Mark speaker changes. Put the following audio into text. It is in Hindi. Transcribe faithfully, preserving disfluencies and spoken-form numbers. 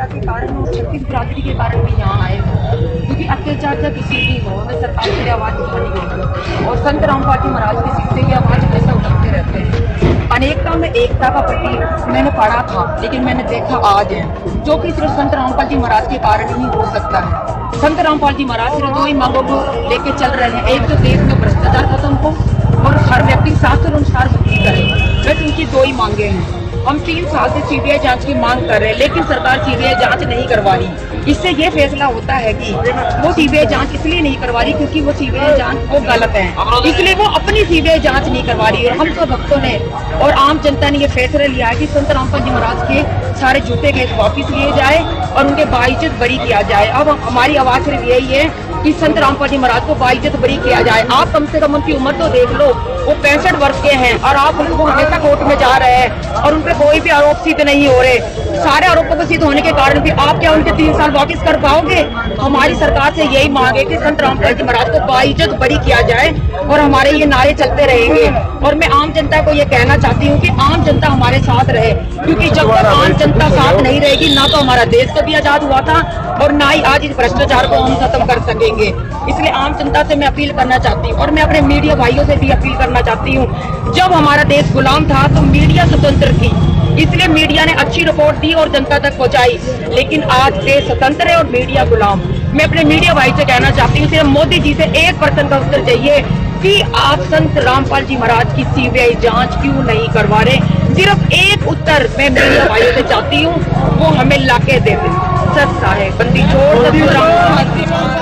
Speaker 1: भाईचारा के कारण और छत्तीस बिरादरी के कारण भी यहाँ आए हैं, क्योंकि अत्याचार जब किसी भी हो हमें सरकार की आवाज़ उठानी होगी और संत रामपाल जी महाराज की सीट से ये आवाज़ हमेशा उठाते रहते हैं। अनेकता में एकता का प्रतीक मैंने पढ़ा था, लेकिन मैंने देखा आज है, जो कि सिर्फ संत रामपाल जी महाराज के कारण ही हो सकता है। संत रामपाल जी महाराज सिर्फ दो ही मांगों को लेके चल रहे हैं, एक तो देश में भ्रष्टाचार खत्म हो और हर व्यक्ति शास्त्र अनुसार भक्ति करे। बस उनकी दो ही मांगे हैं। हम तीन साल से सीबीआई जांच की मांग कर रहे हैं, लेकिन सरकार सीबीआई जांच नहीं करवा रही। इससे ये फैसला होता है कि वो सीबीआई जांच इसलिए नहीं करवा रही क्योंकि वो सीबीआई जांच वो गलत है, इसलिए वो अपनी सीबीआई जांच नहीं करवा रही। और हम सब भक्तों ने और आम जनता ने ये फैसला लिया है कि संत रामपाल जी महाराज के सारे झूठे केस वापिस लिए जाए और उनके बाइज्जत बरी किया जाए। अब हमारी आवाज सिर्फ यही है कि संत रामपाल जी महाराज को बाइज्जत बरी किया जाए। आप कम से कम उनकी उम्र तो देख लो, वो पैंसठ वर्ष के हैं और आप उनको हमेशा कोर्ट में जा रहे हैं और उन पर कोई भी आरोप सिद्ध नहीं हो रहे। सारे आरोपों को सिद्ध होने के कारण भी आप क्या उनके तीन साल वापिस कर पाओगे? हमारी सरकार से यही मांग है कि संत रामपाल जी महाराज को बाइज्जत बरी किया जाए और हमारे ये नारे चलते रहेंगे। और मैं आम जनता को ये कहना चाहती हूँ कि आम जनता हमारे साथ रहे, क्योंकि जब तक आम जनता साथ नहीं रहेगी ना तो हमारा देश कभी आजाद हुआ था और ना ही आज इस भ्रष्टाचार को हम खत्म कर सकेंगे। इसलिए आम जनता से मैं अपील करना चाहती हूँ और मैं अपने मीडिया भाइयों से भी अपील करना चाहती हूँ। जब हमारा देश गुलाम था तो मीडिया स्वतंत्र थी, इसलिए मीडिया ने अच्छी रिपोर्ट दी और जनता तक पहुंचाई, लेकिन आज देश स्वतंत्र है और मीडिया गुलाम। मैं अपने मीडिया भाई से कहना चाहती हूँ, सिर्फ मोदी जी से एक पर्सन का उत्तर चाहिए कि आप संत रामपाल जी महाराज की सीबीआई जांच क्यों नहीं करवा रहे। सिर्फ एक उत्तर मैं मीडिया भाइयों से चाहती हूँ, वो हमें लाके दे दे। सच है बंदी छोड़